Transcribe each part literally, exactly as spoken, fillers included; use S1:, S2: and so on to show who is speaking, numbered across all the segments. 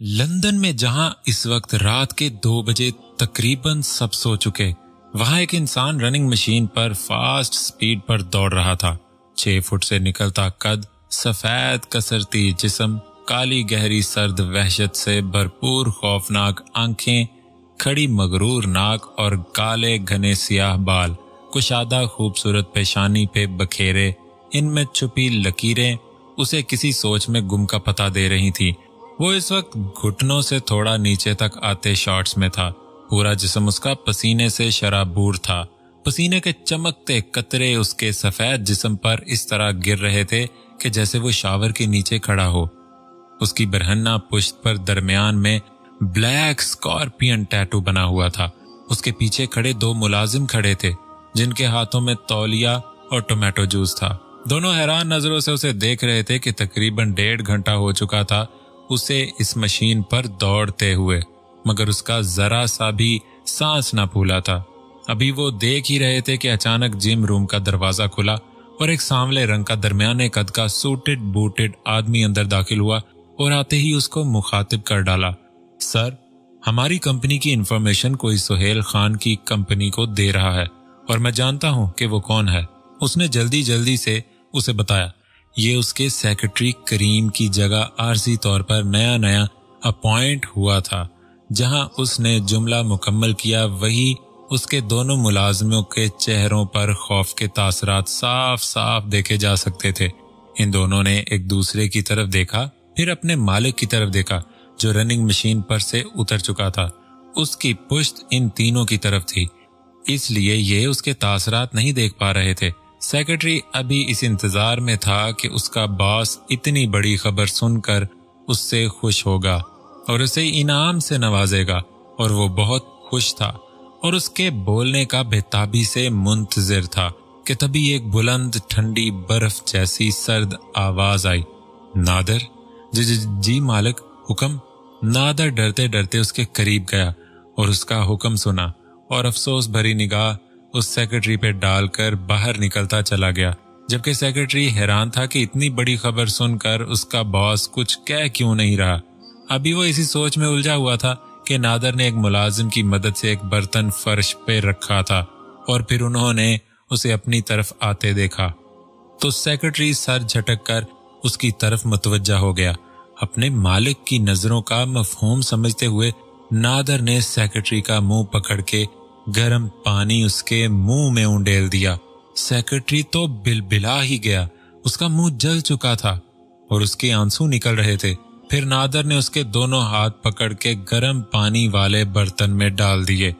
S1: London में जहां इस वक्त रात के दो बजे तकरीबन सब सो चुके, वहां एक इंसान रनिंग मशीन पर फास्ट स्पीड पर दौड़ रहा था। छह फुट से निकलता कद, सफेद कसरती जिस्म, काली गहरी सर्द वहशत से भरपूर खौफनाक आंखें, खड़ी मगरूर नाक और काले घने सियाह बाल, कुशादा खूबसूरत पेशानी पे बखेरे, इनमें छुपी लकीरें उसे किसी सोच में गुम का पता दे रही थी। वो इस वक्त घुटनों से थोड़ा नीचे तक आते शॉर्ट्स में था। पूरा जिस्म उसका पसीने से शराबूर था। पसीने के चमकते कतरे उसके सफेद जिस्म पर इस तरह गिर रहे थे कि जैसे वो शावर के नीचे खड़ा हो। उसकी बरहन्ना पुश्त पर दरमियान में ब्लैक स्कॉर्पियन टैटू बना हुआ था। उसके पीछे खड़े दो मुलाजिम खड़े थे, जिनके हाथों में तौलिया और टोमेटो जूस था। दोनों हैरान नजरों से उसे देख रहे थे कि तकरीबन डेढ़ घंटा हो चुका था उसे इस मशीन पर दौड़ते हुए, मगर उसका जरा सा भी सांस ना फूला था। अभी वो देख ही रहे थे कि अचानक जिम रूम का दरवाजा खुला और एक सांवले रंग का दरमियाने कद का सूटेड बूटेड आदमी अंदर दाखिल हुआ और आते ही उसको मुखातिब कर डाला। सर, हमारी कंपनी की इंफॉर्मेशन कोई सुहेल खान की कंपनी को दे रहा है और मैं जानता हूं कि वो कौन है। उसने जल्दी जल्दी से उसे बताया। ये उसके सेक्रेटरी करीम की जगह आर्जी तौर पर नया नया अपॉइंट हुआ था। जहां उसने जुमला मुकम्मल किया, वही उसके दोनों मुलाजमों के चेहरों पर खौफ के तासरात साफ साफ देखे जा सकते थे। इन दोनों ने एक दूसरे की तरफ देखा, फिर अपने मालिक की तरफ देखा जो रनिंग मशीन पर से उतर चुका था। उसकी पुश्त इन तीनों की तरफ थी, इसलिए ये उसके तासरात नहीं देख पा रहे थे। सेक्रेटरी अभी इस इंतजार में था कि उसका बॉस इतनी बड़ी खबर सुनकर उससे खुश होगा और उसे इनाम से नवाजेगा, और वो बहुत खुश था और उसके बोलने का बेताबी से मुंतजिर था कि तभी एक बुलंद ठंडी बर्फ जैसी सर्द आवाज आई। नादर। जी जी जी मालिक, हुक्म। नादर डरते डरते उसके करीब गया और उसका हुक्म सुना और अफसोस भरी निगाह उस सेक्रेटरी पे डालकर बाहर निकलता चला गया, जबकि सेक्रेटरी हैरान था कि इतनी बड़ी खबर सुनकर उसका बॉस कुछ कह क्यों नहीं रहा। अभी वो इसी सोच में उलझा हुआ था कि नादर ने एक मुलाजिम की मदद से एक बर्तन फर्श पे रखा था और फिर उन्होंने उसे अपनी तरफ आते देखा तो सेक्रेटरी सर झटक कर उसकी तरफ मुतवज्जा हो गया। अपने मालिक की नजरों का मफहूम समझते हुए नादर ने सेक्रेटरी का मुंह पकड़ के गर्म पानी उसके मुंह में उंडेल दिया। सेक्रेटरी तो बिलबिला ही गया। उसका मुंह जल चुका था और उसके आंसू निकल रहे थे। फिर नादर ने उसके दोनों हाथ पकड़ के गर्म पानी वाले बर्तन में डाल दिए,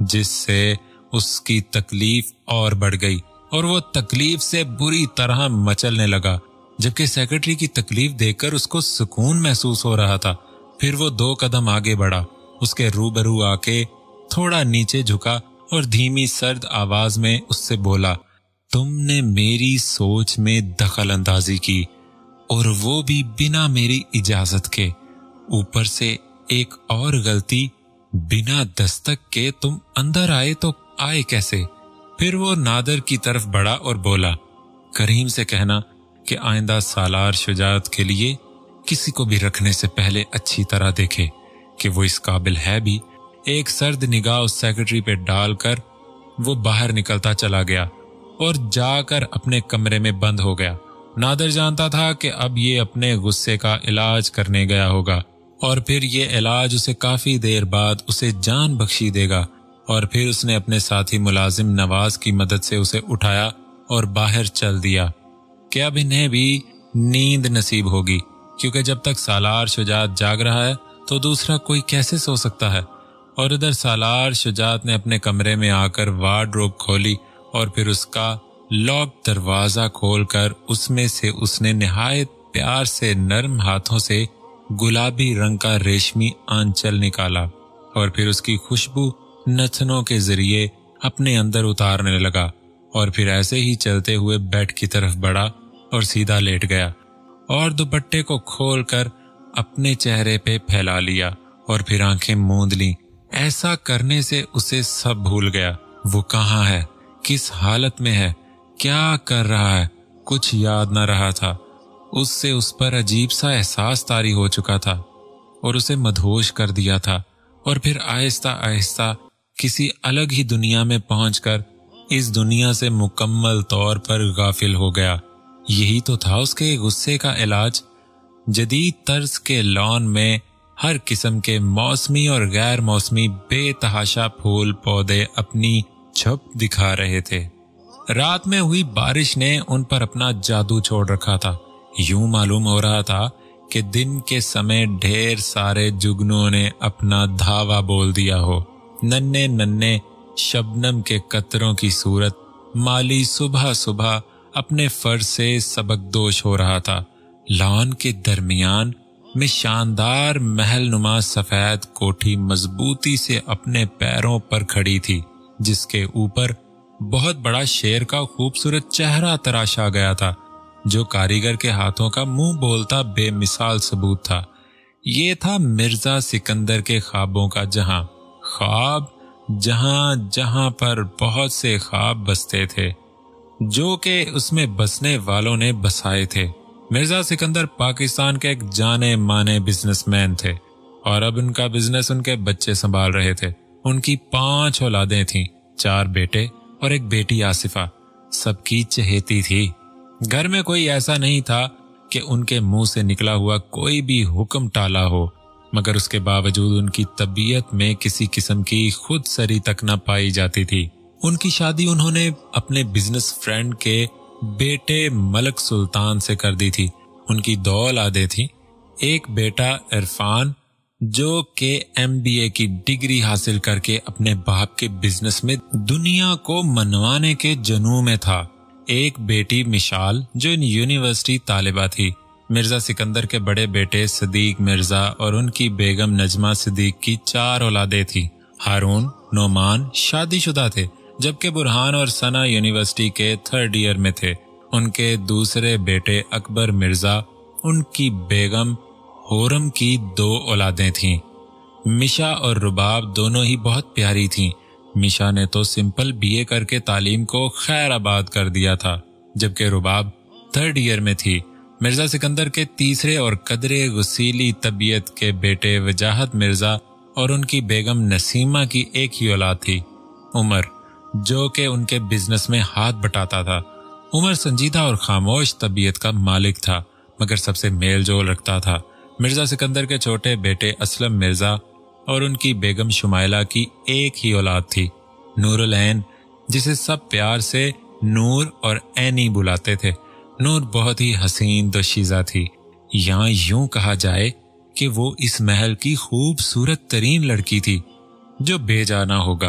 S1: जिससे उसकी तकलीफ और बढ़ गई और वो तकलीफ से बुरी तरह मचलने लगा, जबकि सेक्रेटरी की तकलीफ देखकर उसको सुकून महसूस हो रहा था। फिर वो दो कदम आगे बढ़ा, उसके रूबरू आके थोड़ा नीचे झुका और धीमी सर्द आवाज में उससे बोला, तुमने मेरी सोच में दखल अंदाजी की और वो भी बिना मेरी इजाजत के। ऊपर से एक और गलती, बिना दस्तक के तुम अंदर आए तो आए कैसे? फिर वो नादर की तरफ बढ़ा और बोला, करीम से कहना कि आइंदा सालार शुजात के लिए किसी को भी रखने से पहले अच्छी तरह देखे कि वो इस काबिल है भी। एक सर्द निगाह उस सेक्रेटरी पे डालकर वो बाहर निकलता चला गया और जाकर अपने कमरे में बंद हो गया। नादर जानता था कि अब ये अपने गुस्से का इलाज करने गया होगा और फिर ये इलाज उसे काफी देर बाद उसे जान बख्शी देगा। और फिर उसने अपने साथी मुलाजिम नवाज की मदद से उसे उठाया और बाहर चल दिया कि अब इन्हें भी नींद नसीब होगी, क्योंकि जब तक सालार शुजात जाग रहा है तो दूसरा कोई कैसे सो सकता है। और इधर सालार शुजात ने अपने कमरे में आकर वार्डरोब खोली और फिर उसका लॉक दरवाजा खोलकर उसमें से उसने निहायत प्यार से नरम हाथों से गुलाबी रंग का रेशमी आंचल निकाला और फिर उसकी खुशबू नथनों के जरिए अपने अंदर उतारने लगा और फिर ऐसे ही चलते हुए बेड की तरफ बढ़ा और सीधा लेट गया और दुपट्टे को खोलकर अपने चेहरे पे फैला लिया और फिर आंखें मूंद ली। ऐसा करने से उसे सब भूल गया। वो कहाँ है, किस हालत में है, क्या कर रहा है, कुछ याद न रहा था। उससे उस पर अजीब सा एहसास तारी हो चुका था اور اسے مدہوش کر دیا تھا، اور پھر آہستہ آہستہ کسی الگ ہی دنیا میں پہنچ کر اس دنیا سے مکمل طور پر غافل ہو گیا۔ یہی تو تھا اس کے غصے کا علاج۔ جدید طرز کے لان میں ہر قسم کے موسمی اور غیر موسمی بے تحاشا پھول پودے اپنی چھپ دکھا رہے تھے۔ رات میں ہوئی بارش نے ان پر اپنا جادو چھوڑ رکھا تھا۔ یوں معلوم ہو رہا تھا کہ دن کے سمے ڈھیر سارے جگنوں نے اپنا دھاوا بول دیا ہو۔ ننھے ننھے شبنم کے قطروں کی صورت مالی صبح صبح اپنے فرض سے سبکدوش ہو رہا تھا۔ لان کے درمیان میں شاندار محل نما سفید کوٹھی مضبوطی سے اپنے پیروں پر کھڑی تھی، جس کے اوپر بہت بڑا شیر کا خوبصورت چہرہ تراشا گیا تھا، جو کاریگر کے ہاتھوں کا منہ بولتا بے مثال ثبوت تھا۔ یہ تھا مرزا سکندر کے خوابوں کا جہاں، خواب جہاں جہاں پر بہت سے خواب بستے تھے، جو کہ اس میں بسنے والوں نے بسائے تھے۔ مرزا سکندر پاکستان کے ایک جانے مانے بزنس مین تھے، اور اب ان کا بزنس ان کے بچے سنبھال رہے تھے۔ ان کی پانچ اولادیں تھیں، چار بیٹے اور ایک بیٹی آصفہ، سب کی چہیتی تھی۔ گھر میں کوئی ایسا نہیں تھا کہ ان کے منہ سے نکلا ہوا کوئی بھی حکم ٹالا ہو، مگر اس کے باوجود ان کی طبیعت میں کسی قسم کی خود سری تک نہ پائی جاتی تھی۔ ان کی شادی انہوں نے اپنے بزنس فرینڈ کے بیٹے ملک سلطان سے کر دی تھی۔ ان کی دو اولادیں تھیں، ایک بیٹا عرفان جو کہ ایم بی اے کی ڈگری حاصل کر کے اپنے باپ کے بزنس میں دنیا کو منوانے کے جنوں میں تھا، ایک بیٹی مشال جو ان یونیورسٹی طالبہ تھی۔ مرزا سکندر کے بڑے بیٹے صدیق مرزا اور ان کی بیگم نجمہ صدیق کی چار اولادیں تھیں۔ ہارون، نعمان شادی شدہ تھے، جبکہ برہان اور ثنا یونیورسٹی کے تھرڈ ایئر میں تھے۔ ان کے دوسرے بیٹے اکبر مرزا، ان کی بیگم حورم کی دو اولادیں تھیں۔ مشا اور رباب دونوں ہی بہت پیاری تھیں۔ مشا نے تو سمپل بی اے کر کے تعلیم کو خیر آباد کر دیا تھا، جبکہ رباب تھرڈ ایئر میں تھی۔ مرزا سکندر کے تیسرے اور قدرے غسیلی طبیعت کے بیٹے وجاہت مرزا اور ان کی بیگم نسیمہ کی ایک ہی اولاد تھی، عمر، جو کہ ان کے بزنس میں ہاتھ بٹاتا تھا۔ عمر سنجیدہ اور خاموش طبیعت کا مالک تھا، مگر سب سے میل جول رکھتا تھا۔ مرزا سکندر کے چھوٹے بیٹے اسلم مرزا اور ان کی بیگم شمائلہ کی ایک ہی اولاد تھی، نور العین، جسے سب پیار سے نور اور عینی بلاتے تھے۔ نور بہت ہی حسین دوشیزہ تھی، یا یوں کہا جائے کہ وہ اس محل کی خوبصورت ترین لڑکی تھی، جو بے جانا ہوگا۔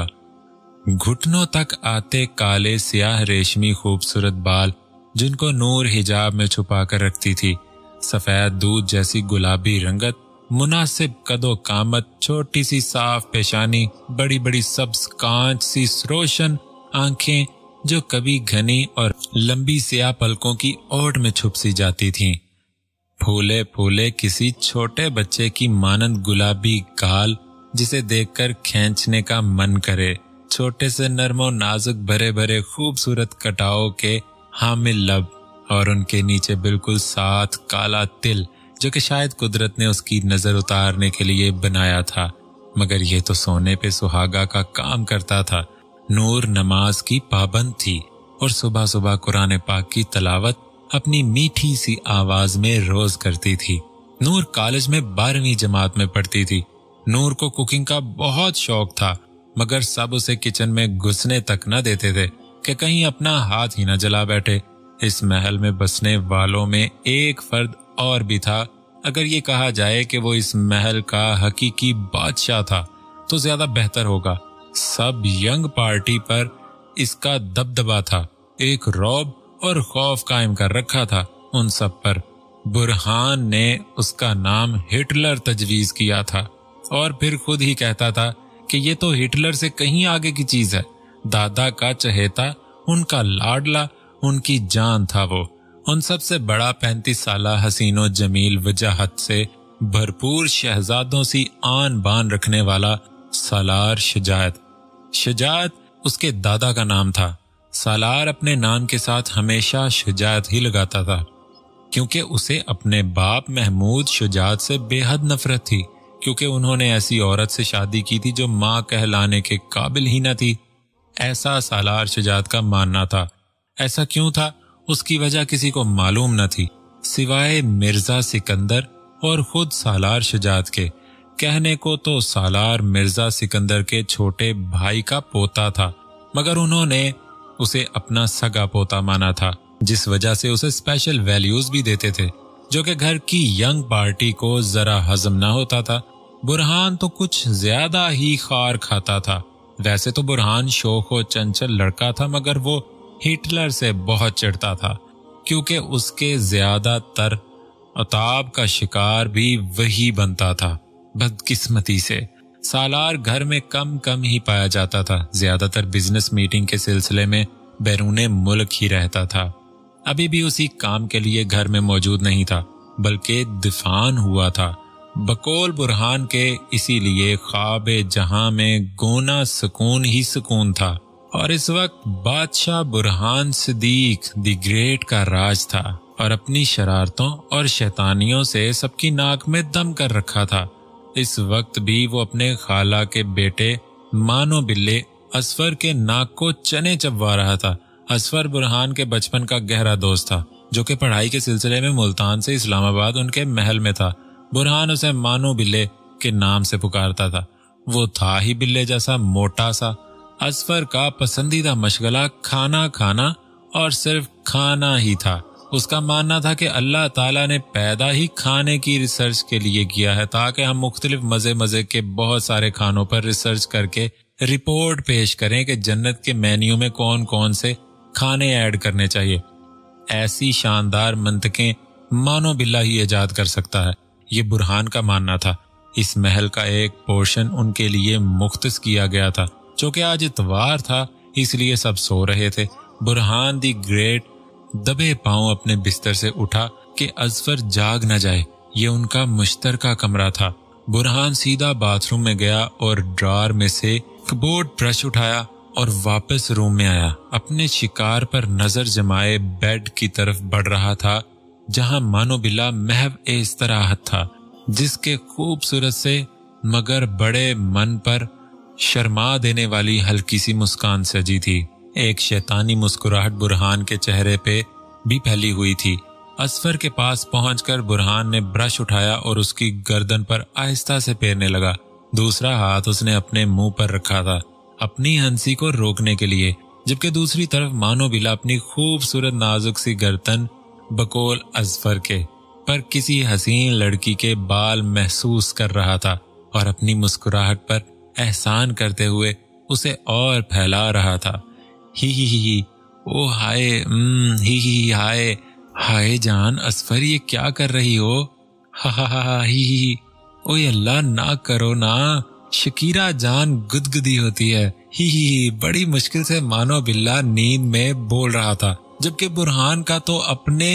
S1: گھٹنوں تک آتے کالے سیاہ ریشمی خوبصورت بال، جن کو نور حجاب میں چھپا کر رکھتی تھی، سفید دودھ جیسی گلابی رنگت، مناسب قد و قامت، چھوٹی سی صاف پیشانی، بڑی بڑی سبز کانچ سی روشن آنکھیں جو کبھی گھنی اور لمبی سیاہ پلکوں کی اوٹ میں چھپ سی جاتی تھیں، پھولے پھولے کسی چھوٹے بچے کی مانند گلابی گال جسے دیکھ کر کھینچنے کا من کرے، چھوٹے سے نرم و نازک بھرے بھرے خوبصورت کٹاؤ کے حامل لب، اور ان کے نیچے بالکل ساتھ کالا تل جو کہ شاید قدرت نے اس کی نظر اتارنے کے لیے بنایا تھا، مگر یہ تو سونے پہ سہاگا کا کام کرتا تھا۔ نور نماز کی پابند تھی اور صبح صبح قرآن پاک کی تلاوت اپنی میٹھی سی آواز میں روز کرتی تھی۔ نور کالج میں بارہویں جماعت میں پڑھتی تھی۔ نور کو کوکنگ کا بہت شوق تھا، مگر سب اسے کچن میں گھسنے تک نہ دیتے تھے کہ کہیں اپنا ہاتھ ہی نہ جلا بیٹھے۔ اس محل میں بسنے والوں میں ایک فرد اور بھی تھا، اگر یہ کہا جائے کہ وہ اس محل کا حقیقی بادشاہ تھا تو زیادہ بہتر ہوگا۔ سب ینگ پارٹی پر اس کا دبدبا تھا، ایک رعب اور خوف قائم کر رکھا تھا ان سب پر۔ برہان نے اس کا نام ہٹلر تجویز کیا تھا، اور پھر خود ہی کہتا تھا کہ یہ تو ہٹلر سے کہیں آگے کی چیز ہے۔ دادا کا چہیتا، ان کا لاڈلا، ان کی جان تھا وہ۔ ان سب سے بڑا پینتیس سالہ حسین و جمیل وجاہت سے بھرپور شہزادوں سی آن بان رکھنے والا سالار شجاعت۔ شجاعت اس کے دادا کا نام تھا۔ سالار اپنے نام کے ساتھ ہمیشہ شجاعت ہی لگاتا تھا، کیونکہ اسے اپنے باپ محمود شجاعت سے بے حد نفرت تھی۔ کیونکہ انہوں نے ایسی عورت سے شادی کی تھی جو ماں کہلانے کے قابل ہی نہ تھی۔ ایسا سالار شجاعت کا ماننا تھا۔ ایسا کیوں تھا؟ اس کی وجہ کسی کو معلوم نہ تھی سوائے مرزا سکندر اور خود سالار شجاعت کے۔ کہنے کو تو سالار مرزا سکندر کے چھوٹے بھائی کا پوتا تھا، مگر انہوں نے اسے اپنا سگا پوتا مانا تھا، جس وجہ سے اسے اسپیشل ویلیوز بھی دیتے تھے جو کہ گھر کی ینگ پارٹی کو ذرا ہضم نہ ہوتا تھا۔ برہان تو کچھ زیادہ ہی خار کھاتا تھا۔ ویسے تو برہان شوخ و چنچل لڑکا تھا، مگر وہ ہٹلر سے بہت چڑھتا تھا کیونکہ اس کے زیادہ تر عتاب کا شکار بھی وہی بنتا تھا۔ بدقسمتی سے سالار گھر میں کم کم ہی پایا جاتا تھا، زیادہ تر بزنس میٹنگ کے سلسلے میں بیرون ملک ہی رہتا تھا۔ ابھی بھی اسی کام کے لیے گھر میں موجود نہیں تھا، بلکہ دفان ہوا تھا۔ بقول برہان کے اسی لیے خواب جہاں میں گونا سکون ہی سکون تھا، اور اس وقت بادشاہ برہان صدیق دی گریٹ کا راج تھا اور اپنی شرارتوں اور شیطانیوں سے سب کی ناک میں دم کر رکھا تھا۔ اس وقت بھی وہ اپنے خالہ کے بیٹے مانو بلے اصفر کے ناک کو چنے چبوا رہا تھا۔ اصفر برہان کے بچپن کا گہرا دوست تھا، جو کہ پڑھائی کے سلسلے میں ملتان سے اسلام آباد ان کے محل میں تھا۔ برہان اسے مانو بلے کے نام سے پکارتا تھا۔ وہ تھا ہی بلے جیسا موٹا سا۔ اصفر کا پسندیدہ مشغلہ کھانا کھانا اور صرف کھانا ہی تھا۔ اس کا ماننا تھا کہ اللہ تعالیٰ نے پیدا ہی کھانے کی ریسرچ کے لیے کیا ہے، تاکہ ہم مختلف مزے مزے کے بہت سارے کھانوں پر ریسرچ کر کے رپورٹ پیش کریں کہ جنت کے مینیو میں کون کون سے کھانے ایڈ کرنے چاہیے۔ ایسی شاندار منطقیں مانو باللہ ہی ایجاد کر سکتا ہے، یہ برہان کا ماننا تھا۔ اس محل کا ایک پورشن ان کے لیے مختص کیا گیا تھا، چونکہ آج اتوار تھا اس لیے سب سو رہے تھے۔ برہان دی گریٹ دبے پاؤں اپنے بستر سے اٹھا کہ اصفر جاگ نہ جائے۔ یہ ان کا مشترکہ کمرہ تھا۔ برہان سیدھا باتھ روم میں گیا اور ڈرار میں سے کبورڈ برش اٹھایا اور واپس روم میں آیا۔ اپنے شکار پر نظر جمائے بیڈ کی طرف بڑھ رہا تھا، جہاں مانو بلا محو استراحت تھا، جس کے خوبصورت سے مگر بڑے من پر شرما دینے والی ہلکی سی مسکان سجی تھی۔ ایک شیطانی مسکراہٹ برہان کے چہرے پہ بھی پھیلی ہوئی تھی۔ اصفر کے پاس پہنچ کر برہان نے برش اٹھایا اور اس کی گردن پر آہستہ سے پھیرنے لگا۔ دوسرا ہاتھ اس نے اپنے منہ پر رکھا تھا اپنی ہنسی کو روکنے کے لیے، جبکہ دوسری طرف مانو بلا اپنی خوبصورت نازک سی گردن بقول اصفر کے پر کسی حسین لڑکی کے بال محسوس کر رہا تھا اور اپنی مسکراہٹ پر احسان کرتے ہوئے اسے اور پھیلا رہا تھا۔ ہی ہی ہی ہی او ہائے ام ہی ہی ہائے ہائے جان اصفر، یہ کیا کر رہی ہو؟ ہا ہا ہا ہی ہی اوے اللہ نہ کرو نا، شکیرہ جان گدگدی ہوتی ہے۔ ہی ہی ہی بڑی مشکل سے مانو باللہ نیند میں بول رہا تھا، جبکہ برہان کا تو اپنے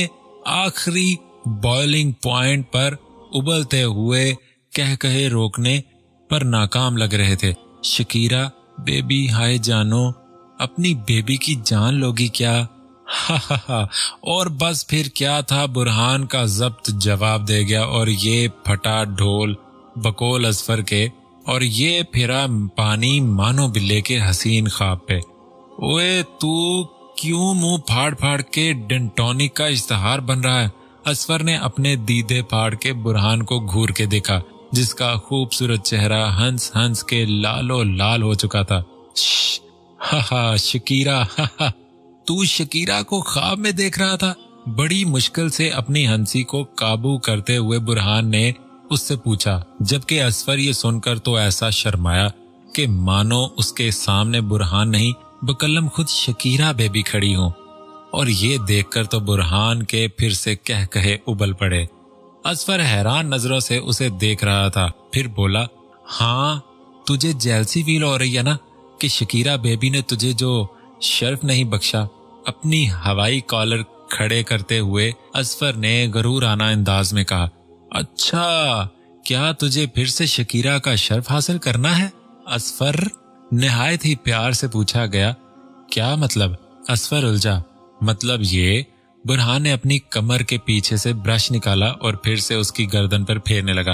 S1: آخری بوائلنگ پوائنٹ پر ابلتے ہوئے کہہ کہے روکنے پر ناکام لگ رہے تھے۔ شکیرہ بیبی ہائے جانو، اپنی بیبی کی جان لوگی کیا؟ ہا ہا ہا اور بس پھر کیا تھا، برہان کا ضبط جواب دے گیا اور یہ پھٹا ڈھول بقول اصفر کے اور یہ پھرا پانی مانو بلے کے حسین خواب پہ۔ اوے تو کیوں منہ پھاڑ پھاڑ کے ڈنٹونک کا اشتہار بن رہا ہے؟ اصفر نے اپنے دیدے پھاڑ کے برہان کو گھور کے دیکھا، جس کا خوبصورت چہرہ ہنس ہنس کے لالو لال ہو چکا تھا۔ شش ہا ہا شکیرہ ہا ہا تو شکیرہ کو خواب میں دیکھ رہا تھا؟ بڑی مشکل سے اپنی ہنسی کو قابو کرتے ہوئے برہان نے اس سے پوچھا، جبکہ اصفر یہ سن کر تو ایسا شرمایا کہ مانو اس کے سامنے برہان نہیں بکلم خود شکیرہ بیبی کھڑی ہوں، اور یہ دیکھ کر تو برہان کے پھر سے کہہ کہے ابل پڑے۔ اصفر حیران نظروں سے اسے دیکھ رہا تھا، پھر بولا، ہاں تجھے جیلسی فیل ہو رہی ہے نا کہ شکیرہ بیبی نے تجھے جو شرف نہیں بخشا؟ اپنی ہوائی کالر کھڑے کرتے ہوئے اصفر نے غرورانہ انداز میں کہا، اچھا کیا تجھے پھر سے شکیرہ کا شرف حاصل کرنا ہے؟ اصفر نہایت ہی پیار سے پوچھا گیا۔ کیا مطلب؟ اصفر الجھا۔ مطلب یہ، برہان نے اپنی کمر کے پیچھے سے برش نکالا اور پھر سے اس کی گردن پر پھیرنے لگا۔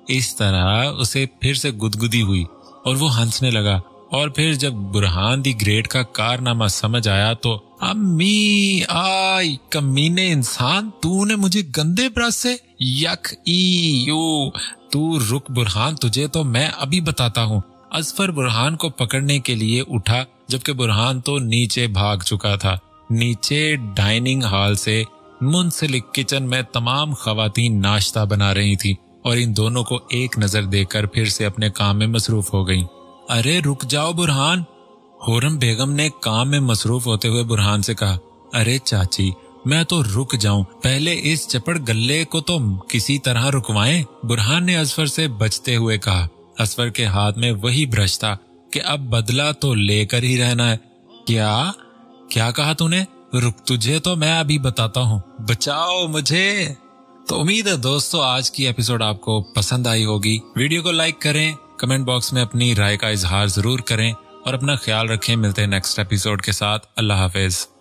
S1: इस तरह उसे फिर से गुदगुदी हुई और वो हंसने लगा। और फिर जब बुरहान दी ग्रेट का कारनामा समझ आया तो अम्मी आई कमीने इंसान, तूने मुझे गंदे ब्रश से यक ई यू। तू रुक बुरहान, तुझे तो मैं अभी बताता हूँ। असफर बुरहान को पकड़ने के लिए उठा जबकि बुरहान तो नीचे भाग चुका था। नीचे डाइनिंग हॉल से मुंसलिक किचन में तमाम खवातीन नाश्ता बना रही थी और इन दोनों को एक नजर देकर फिर से अपने काम में मसरूफ हो गईं। अरे रुक जाओ बुरहान, हुर्रम बेगम ने काम में मसरूफ होते हुए बुरहान से कहा। अरे चाची, मैं तो रुक जाऊं, पहले इस चपड़ गल्ले को तो किसी तरह रुकवाएं, बुरहान ने असफर से बचते हुए कहा। असफर के हाथ में वही ब्रश था कि अब बदला तो लेकर ही रहना है। क्या क्या कहा तूने? रुक, तुझे तो मैं अभी बताता हूँ, बचाओ मुझे। तो उम्मीद है दोस्तों आज की एपिसोड आपको पसंद आई होगी। वीडियो को लाइक करें, कमेंट बॉक्स में अपनी राय का इजहार जरूर करें और अपना ख्याल रखें। मिलते हैं नेक्स्ट एपिसोड के साथ। अल्लाह हाफिज।